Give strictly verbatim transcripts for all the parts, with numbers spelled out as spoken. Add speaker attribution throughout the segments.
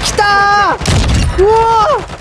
Speaker 1: 来たー。うわー。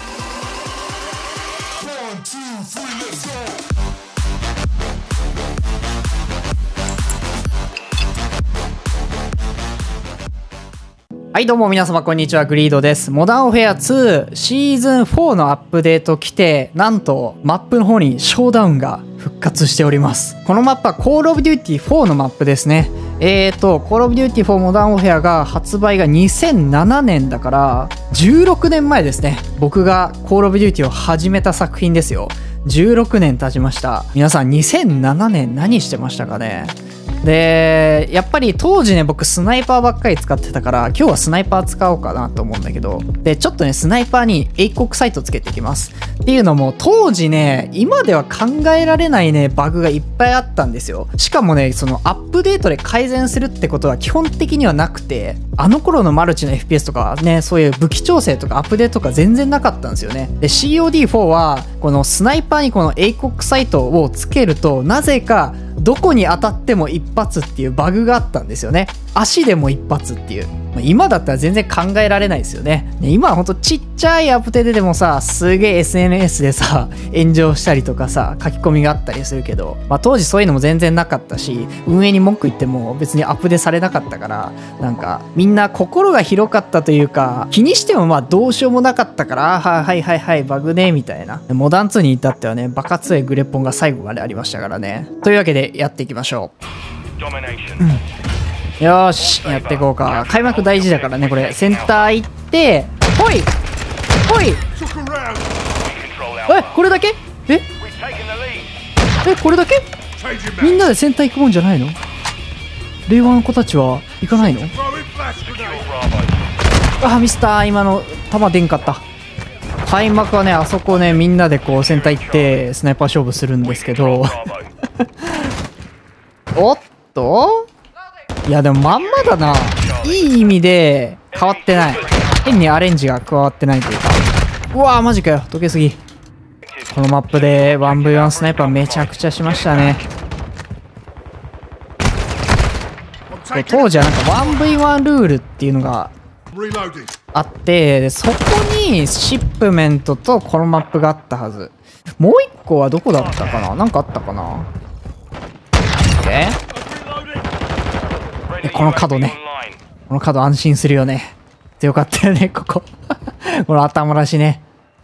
Speaker 1: はいどうも皆様こんにちは、グリードです。モダンオフェアツーシーズンフォーのアップデート来て、なんとマップの方にショーダウンが復活しております。このマップはコールオブデューティーフォーのマップですね。えーと、コールオブデューティーフォーモダンオフェアが発売がにせんななねんだからじゅうろくねんまえですね。僕がコールオブデューティーを始めた作品ですよ。じゅうろくねん経ちました。皆さんにせんななねん何してましたかね。でやっぱり当時ね、僕スナイパーばっかり使ってたから、今日はスナイパー使おうかなと思うんだけど、でちょっとねスナイパーに英国サイトつけていきます。っていうのも当時ね、今では考えられないねバグがいっぱいあったんですよ。しかもね、そのアップデートで改善するってことは基本的にはなくて、あの頃のマルチの エフピーエス とかね、そういう武器調整とかアップデートとか全然なかったんですよね。で シーオーディーフォー はこのスナイパーにこの英国サイトをつけると、なぜかどこに当たっても一発っていうバグがあったんですよね。足でも一発っていう。今だったら全然考えられないですよね。今はほんとちっちゃいアップデートでもさ、すげえ エスエヌエス でさ、炎上したりとかさ、書き込みがあったりするけど、まあ当時そういうのも全然なかったし、運営に文句言っても別にアップデートされなかったから、なんかみんな心が広かったというか、気にしてもまあどうしようもなかったから、あはいはいはいバグねみたいな。モダンツーに至ってはね、バカ強いグレポンが最後までありましたからね。というわけでやっていきましょう。うんよーし、やっていこうか。開幕大事だからね、これ。センター行って、ほいほいえ、これだけええ、これだけみんなでセンター行くもんじゃないの？令和の子たちは行かないの？あ、ミスター、今の弾出んかった。開幕はね、あそこね、みんなでこう、センター行って、スナイパー勝負するんですけど。おっといやでもまんまだな。いい意味で変わってない。変にアレンジが加わってないというか。うわーマジかよ、溶けすぎ。このマップで ワンブイワン スナイパーめちゃくちゃしましたね。当時はなんか ワンブイワン ルールっていうのがあって、でそこにシップメントとこのマップがあったはず。もう一個はどこだったかな。なんかあったかな。えこの角ね。この角安心するよね。強かったよね、ここ。この頭らしね。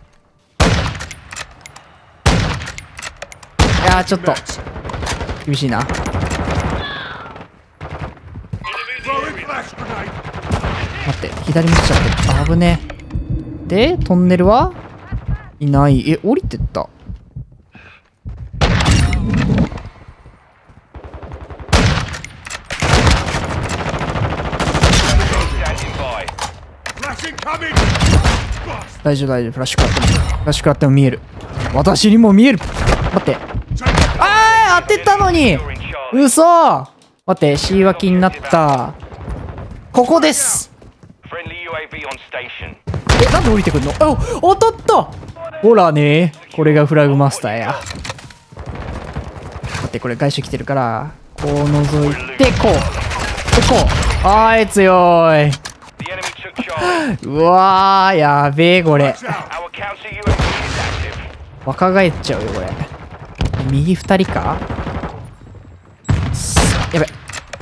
Speaker 1: いやー、ちょっと。厳しいな。待って、左見ちゃって。危ね。で、トンネルはいない。え、降りてった。大丈夫大丈夫。フラッシュ食らってもフラッシュ食らっても見える。私にも見える。待ってあー当てたのに嘘。待って C 脇になった。ここです。えなんで降りてくんの。あ当たった。ほらね、これがフラグマスターや。待ってこれ外周来てるからこう覗いてこうでこう。あーい強い。うわーやべえこれ。若返っちゃうよこれ。右ふたりか。やべ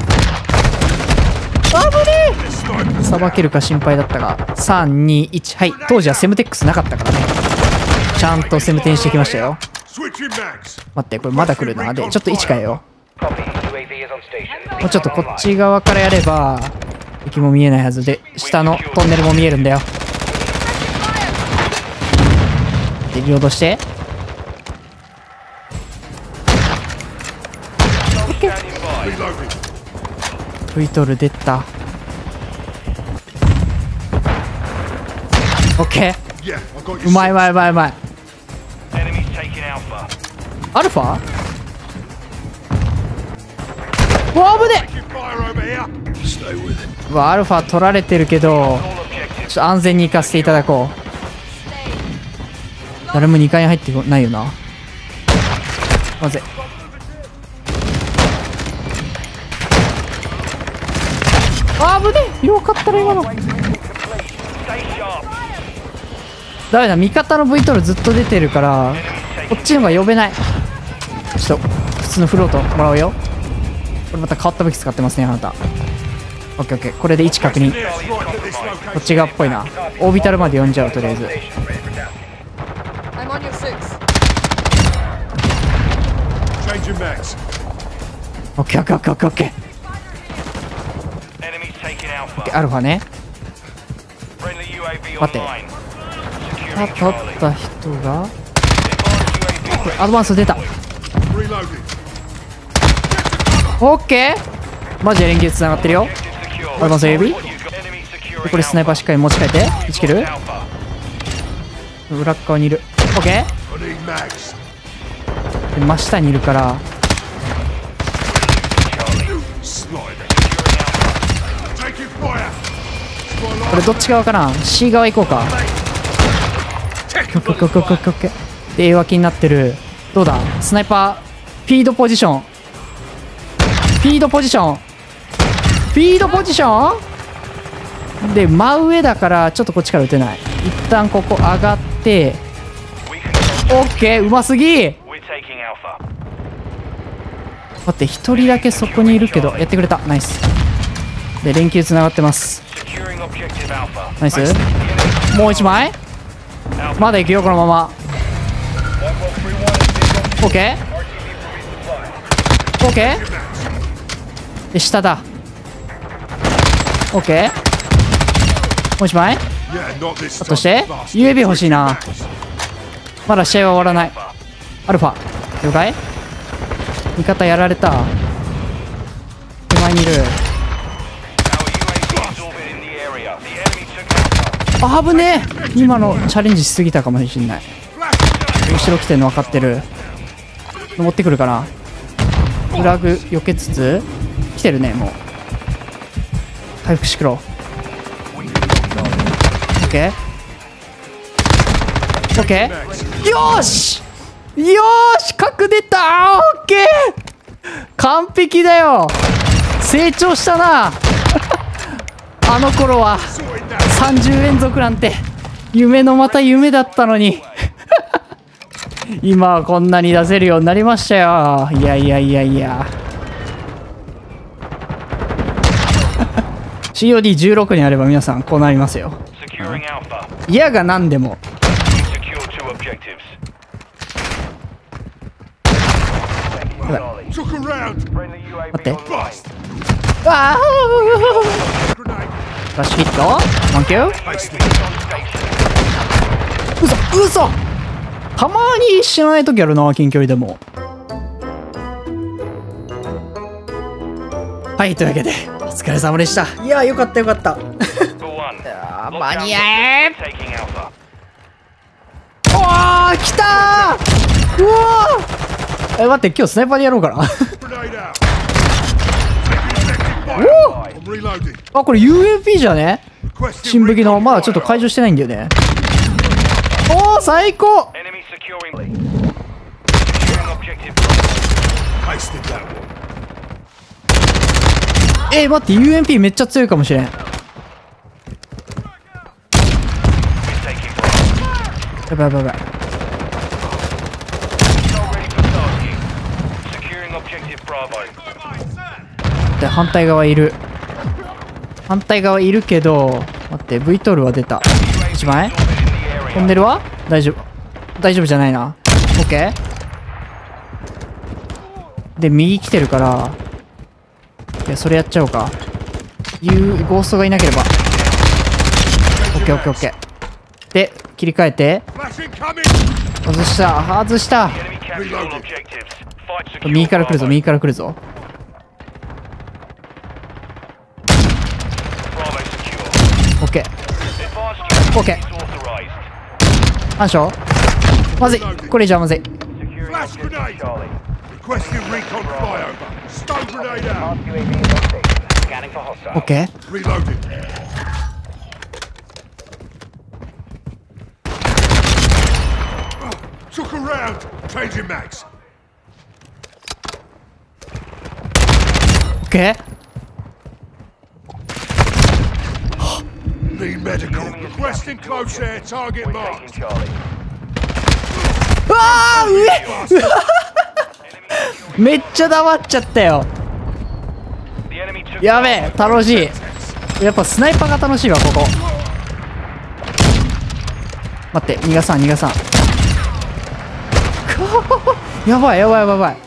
Speaker 1: あぶねえ。さばけるか心配だったがさんにいち。はい当時はセムテックスなかったからね、ちゃんとセムテンしてきましたよ。待ってこれまだ来るな。でちょっと位置変えよう。もうちょっとこっち側からやれば敵も見えないはずで、下のトンネルも見えるんだよ。でリロードしてブイトル出た。オッケーうまいうまいうまいうまい。アルファうわ危ねえ。うわアルファ取られてるけどちょっと安全に行かせていただこう。誰もにかいに入ってないよなまずい。あぶねえよかったら今の。 ダメだ、味方の ブイ トールずっと出てるからこっちの方が呼べない。ちょっと普通のフロートもらうよ。これまた変わった武器使ってますねあなた。オッケーオッケー、これで位置確認。こっち側っぽいな。オービタルまで呼んじゃう。とりあえずオッケーオッケーオッケーオッケーオッケー。アルファね。待って、あ、取った人がこれアドバンス出た。オッケー、マジで連携つながってるよ。アドバンス指で、これスナイパーしっかり持ち替えていちキル。裏側にいる。オッケー、で真下にいるからこれどっち側かな。 C 側行こうか。オッケーオッケーオッケーオッケーオッケー。で A 脇になってる。どうだ、スナイパーフィードポジション、フィードポジション、フィードポジションで真上だからちょっとこっちから撃てない。一旦ここ上がって、オッケー、うますぎ。待って、一人だけそこにいるけどやってくれた。ナイスで連携つながってます。ナイス。もう一枚まだ行くよこのまま。オッケーオッケーで下だ。オッケー、もう一枚。あとして ユーエービー 欲しいな。まだ試合は終わらない。アルファ了解。味方やられた。手前にいる。あぶねえ、今のチャレンジしすぎたかもしれない。後ろ来てるの分かってる。登ってくるかな。フラグ避けつつ来てるね。もう回復しくろ。オッケーオッケー、よーしよーし、角出た。オッケー、完璧だよ。成長したなあの頃はさんじゅう連続なんて夢のまた夢だったのに今はこんなに出せるようになりましたよ。いやいやいやいやシーオーディーじゅうろく にあれば皆さんこうなりますよ。嫌が何でも。待って、ああラッシュヒットワンキュー。嘘嘘、たまに死なない時あるな、近距離でも。はい、というわけでお疲れ様でした。いやーよかったよかったいやー間に合え。おー来たー。うわー、え待って、今日スナイパーでやろうかなおあ、これ ユーエーピー じゃね、新武器の。まだちょっと解除してないんだよね。おお最高。えー、待って、 ユーエムピー めっちゃ強いかもしれん。やばいやばいやばい。で反対側いる、反対側いるけど、待って、 ブイ トールは出た。いちまい。トンネルは大丈夫、大丈夫じゃないな。 OK で右来てるから、いやそれやっちゃおうか。いうゴーストがいなければ OKOKOK で切り替えて、外した外した。右から来るぞ右から来るぞ。オッケーオッケー。反射まずい、これじゃまずい。オッケー。オッケー。
Speaker 2: Need medical. Requesting close air. Target marked.
Speaker 1: うわー、上めっちゃ黙っちゃったよ。やべえ、楽しい。やっぱスナイパーが楽しいわ、ここ。待って、逃がさん逃がさん。やばいやばいやばいやばい。